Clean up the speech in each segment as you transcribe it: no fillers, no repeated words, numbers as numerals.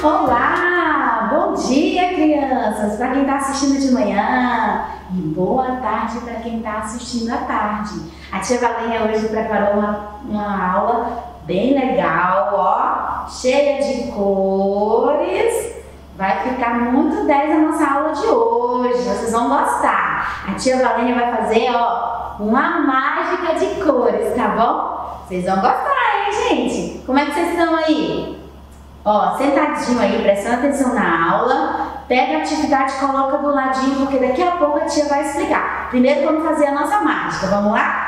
Olá! Bom dia, crianças! Para quem está assistindo de manhã e boa tarde para quem está assistindo à tarde. A tia Valenha hoje preparou uma aula bem legal, ó, cheia de cores. Vai ficar muito 10 a nossa aula de hoje, vocês vão gostar. A tia Valenha vai fazer, ó, uma mágica de cores, tá bom? Vocês vão gostar, hein, gente? Como é que vocês estão aí? Ó, sentadinho aí, prestando atenção na aula. Pega a atividade e coloca do ladinho, porque daqui a pouco a tia vai explicar. Primeiro vamos fazer a nossa mágica, vamos lá?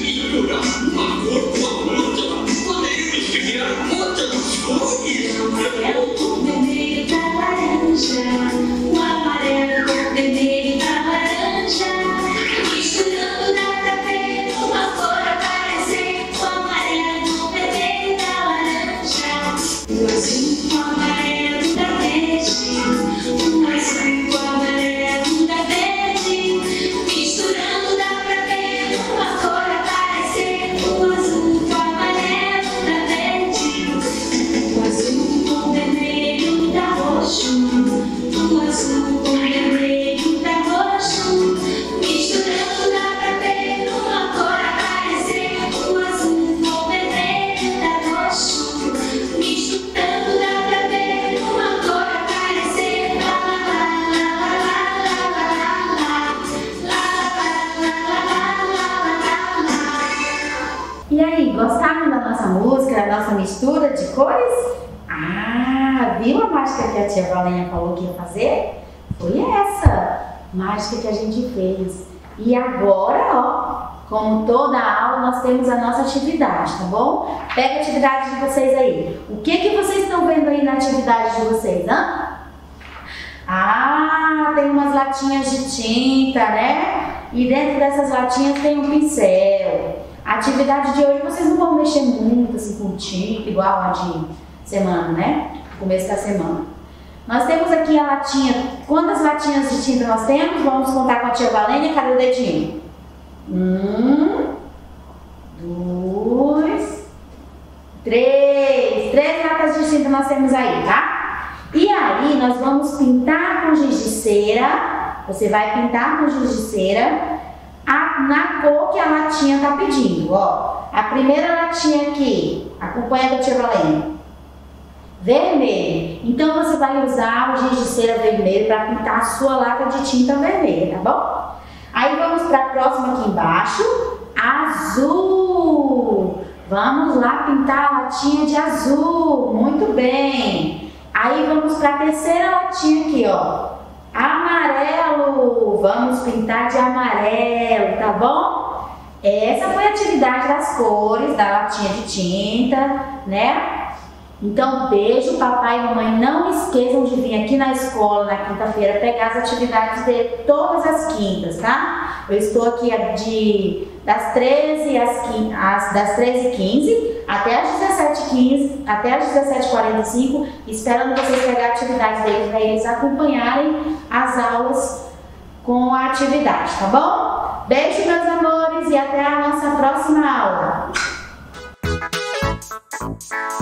E aí, gostaram da nossa música, da nossa mistura de cores? Ah, viu a mágica que a tia Valenha falou que ia fazer? Foi essa mágica que a gente fez. E agora, ó, como toda aula, nós temos a nossa atividade, tá bom? Pega a atividade de vocês aí. O que vocês estão vendo aí na atividade de vocês, hã? Ah, tem umas latinhas de tinta, né? E dentro dessas latinhas tem um pincel. A atividade de hoje vocês não vão mexer muito assim com tinta, igual a de semana, né? No começo da semana. Nós temos aqui a latinha. Quantas latinhas de tinta nós temos? Vamos contar com a tia Valenha. Cadê o dedinho? 1, 2, 3. 3 latas de tinta nós temos aí, tá? E aí nós vamos pintar com giz de cera. Você vai pintar com giz de cera na cor que a latinha tá pedindo, ó. A primeira latinha aqui, acompanha com a tia Valenha. Vermelho. Então você vai usar o giz de cera vermelho para pintar a sua lata de tinta vermelha, tá bom? Aí vamos para a próxima aqui embaixo, azul. Vamos lá pintar a latinha de azul, muito bem. Aí vamos para a terceira latinha aqui, ó. Amarelo, vamos pintar de amarelo, tá bom? Essa foi a atividade das cores da latinha de tinta, né? Então, beijo, papai e mamãe. Não esqueçam de vir aqui na escola na quinta-feira pegar as atividades dele todas as quintas, tá? Eu estou aqui das 13h15 até as 17h15, até as 17h45, esperando vocês pegar a atividade deles para eles acompanharem as aulas com a atividade, tá bom? Beijo, meus amores, e até a nossa próxima aula.